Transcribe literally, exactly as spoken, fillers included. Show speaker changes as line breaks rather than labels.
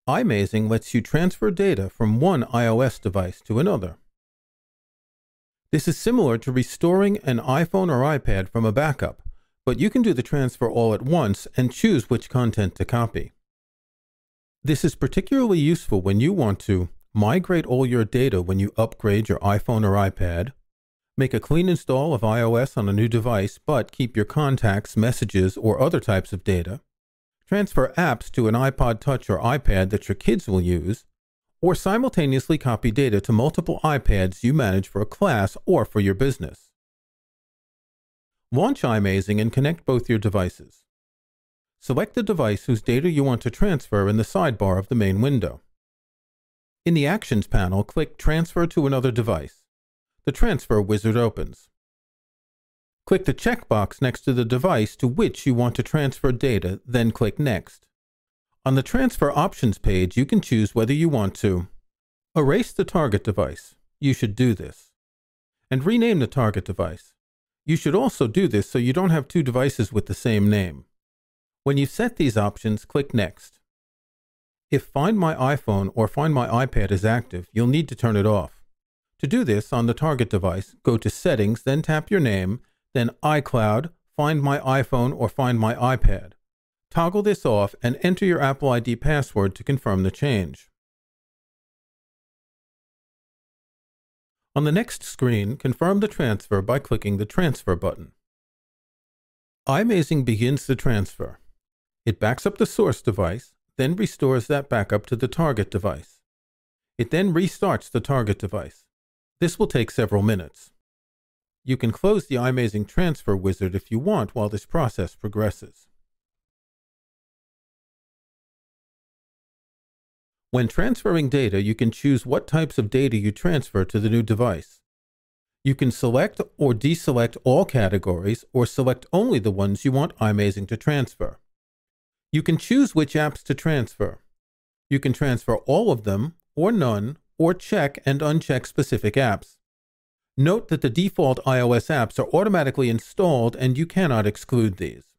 iMazing lets you transfer data from one iOS device to another. This is similar to restoring an iPhone or iPad from a backup, but you can do the transfer all at once and choose which content to copy. This is particularly useful when you want to migrate all your data when you upgrade your iPhone or iPad, make a clean install of iOS on a new device but keep your contacts, messages, or other types of data, transfer apps to an iPod Touch or iPad that your kids will use, or simultaneously copy data to multiple iPads you manage for a class or for your business. Launch iMazing and connect both your devices. Select the device whose data you want to transfer in the sidebar of the main window. In the Actions panel, click Transfer to another device. The Transfer wizard opens. Click the checkbox next to the device to which you want to transfer data, then click Next. On the Transfer Options page, you can choose whether you want to erase the target device. You should do this. And rename the target device. You should also do this so you don't have two devices with the same name. When you've set these options, click Next. If Find My iPhone or Find My iPad is active, you'll need to turn it off. To do this, on the target device, go to Settings, then tap your name, then iCloud, Find My iPhone or Find My iPad. Toggle this off and enter your Apple I D password to confirm the change. On the next screen, confirm the transfer by clicking the Transfer button. iMazing begins the transfer. It backs up the source device, then restores that backup to the target device. It then restarts the target device. This will take several minutes. You can close the iMazing Transfer wizard if you want while this process progresses. When transferring data, you can choose what types of data you transfer to the new device. You can select or deselect all categories or select only the ones you want iMazing to transfer. You can choose which apps to transfer. You can transfer all of them, or none, or check and uncheck specific apps. Note that the default iOS apps are automatically installed and you cannot exclude these.